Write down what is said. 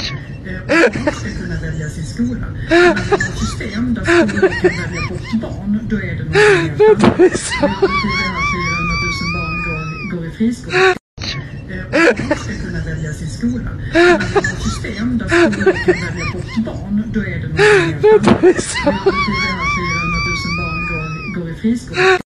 Barn ska kunna välja sin skola. När man har ett system där skolor kan välja bort barn, då är det något helt annat. Det betyder att 400 000 barn går i friskola. Barn ska kunna välja sin skola. När man har ett system där skolor kan välja bort barn, då är det något helt annat. Det betyder att 400 000 barn går i friskola.